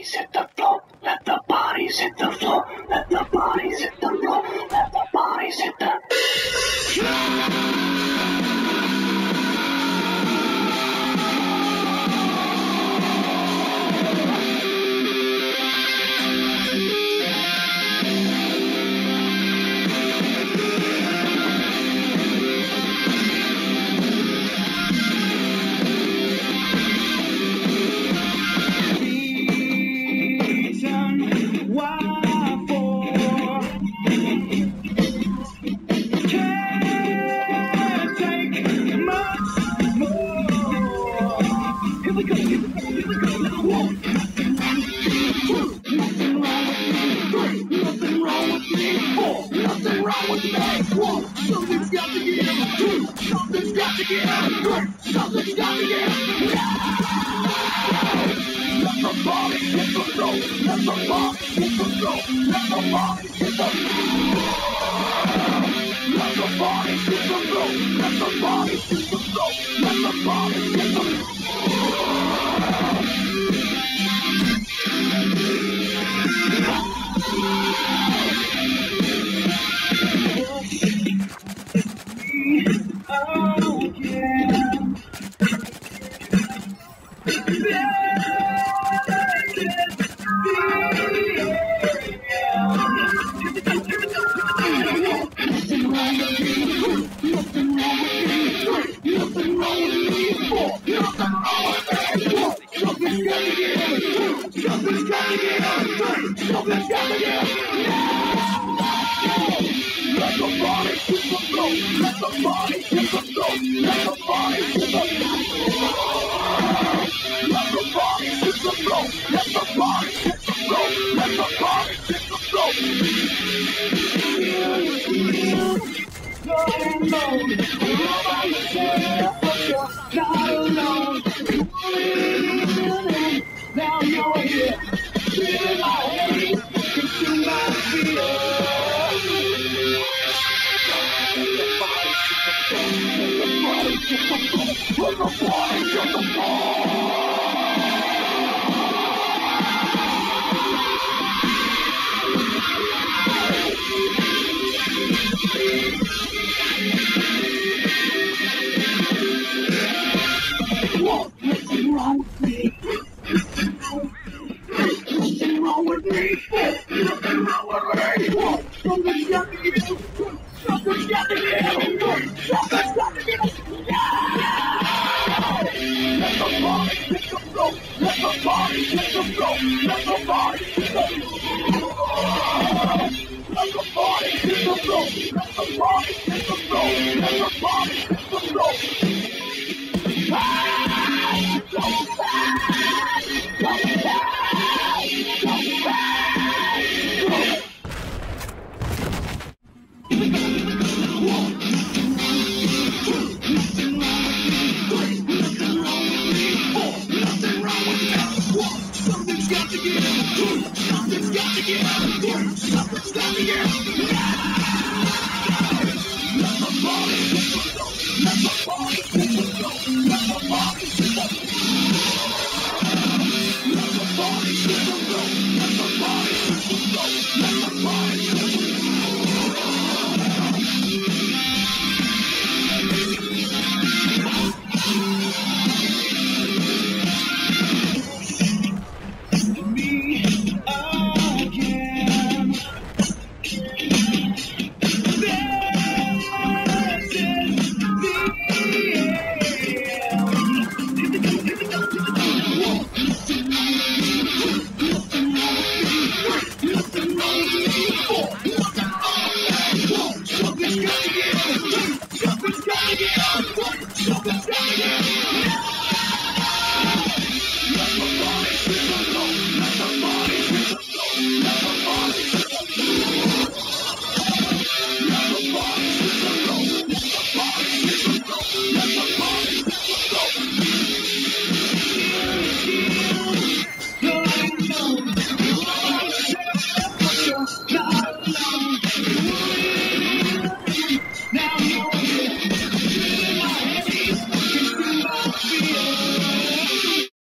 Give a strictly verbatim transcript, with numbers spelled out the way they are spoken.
bodies hit the floor. Let the bodies hit the floor. Let the bodies hit the floor. Let the bodies hit the Something's got to give. Something's got to give. Something's got to give. Let the body hit the floor. Let the body hit the floor. Let the body hit the floor. Let the body hit the floor. Let the body hit the floor. Let the body hit the floor. Now you're here, feeling my hate, consume my fear. Let the body hit the floor, let the body hit the floor. Nothing wrong with me. Nothing wrong with me. Nothing wrong with me. Something's got to give. Something's got to give. Something's got to give. Let the body hit the floor. Let the body hit the floor. Let the body hit the floor. Let the body hit the floor. Let the body hit the floor. Let the body hit the floor. Ah! Go back! Go back! Go back! Go back! Something's got to give. Something's got to give. Something's got to give. Let the body hit the floor. Let the body hit the floor. Let the body hit the floor. Let the body hit the floor.